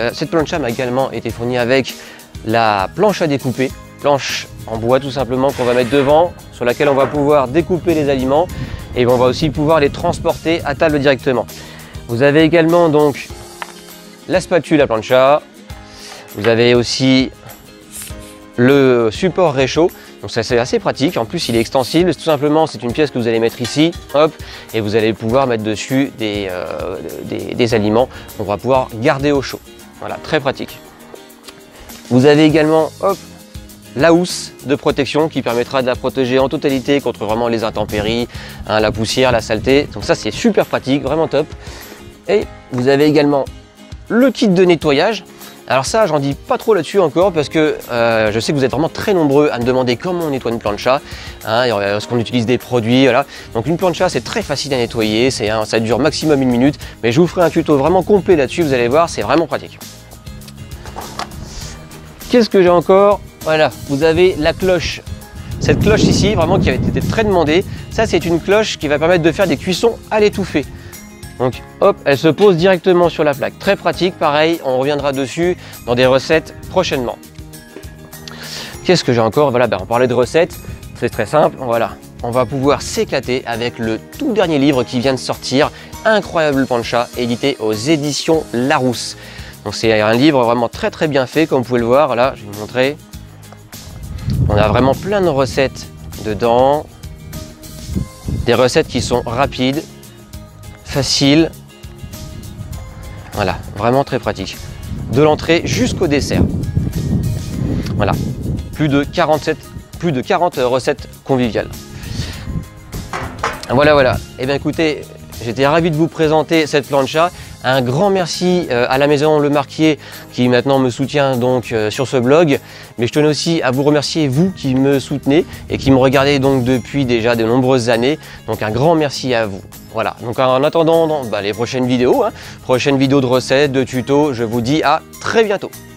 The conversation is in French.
cette plancha m'a également été fournie avec la planche à découper, planche en bois tout simplement qu'on va mettre devant, sur laquelle on va pouvoir découper les aliments et on va aussi pouvoir les transporter à table directement. Vous avez également donc la spatule à plancha, vous avez aussi le support réchaud, donc ça c'est assez pratique, en plus il est extensible, tout simplement c'est une pièce que vous allez mettre ici, hop, et vous allez pouvoir mettre dessus des aliments qu'on va pouvoir garder au chaud, voilà, très pratique. Vous avez également, hop, la housse de protection qui permettra de la protéger en totalité contre vraiment les intempéries, hein, la poussière, la saleté, donc ça c'est super pratique, vraiment top. Et vous avez également le kit de nettoyage. Alors ça, j'en dis pas trop là-dessus encore parce que je sais que vous êtes vraiment très nombreux à me demander comment on nettoie une plancha, hein, est-ce qu'on utilise des produits, voilà. Donc une plancha, c'est très facile à nettoyer, ça dure maximum 1 minute, mais je vous ferai un tuto vraiment complet là-dessus, vous allez voir, c'est vraiment pratique. Qu'est-ce que j'ai encore? Voilà, vous avez la cloche. Cette cloche ici, vraiment qui a été très demandée, ça c'est une cloche qui va permettre de faire des cuissons à l'étouffée. Donc hop, elle se pose directement sur la plaque. Très pratique, pareil, on reviendra dessus dans des recettes prochainement. Qu'est-ce que j'ai encore? Voilà, on parlait de recettes, c'est très simple, voilà. On va pouvoir s'éclater avec le tout dernier livre qui vient de sortir, Incroyable Plancha, édité aux éditions Larousse. Donc c'est un livre vraiment très bien fait, comme vous pouvez le voir, là, je vais vous montrer. On a vraiment plein de recettes dedans, des recettes qui sont rapides, facile, voilà, vraiment très pratique. De l'entrée jusqu'au dessert. Voilà, plus de 40 recettes conviviales. Voilà. Et bien écoutez, j'étais ravi de vous présenter cette plancha. Un grand merci à la maison Le Marquier qui maintenant me soutient donc sur ce blog. Mais je tenais aussi à vous remercier, vous qui me soutenez et qui me regardez donc depuis déjà de nombreuses années. Donc un grand merci à vous. Voilà, donc en attendant les prochaines vidéos, prochaines vidéos de recettes, de tutos, je vous dis à très bientôt.